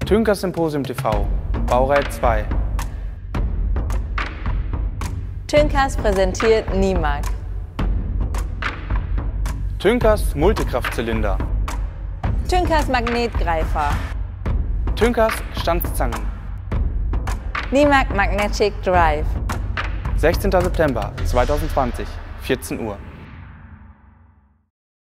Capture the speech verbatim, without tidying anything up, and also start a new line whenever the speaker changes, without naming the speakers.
Tünkers Symposium T V, Baureihe zwei.
Tünkers präsentiert Nimak.
Tünkers Multikraftzylinder.
Tünkers Magnetgreifer.
Tünkers Stanzzangen.
Nimak Magnetic Drive.
sechzehnter September zweitausendzwanzig, vierzehn Uhr.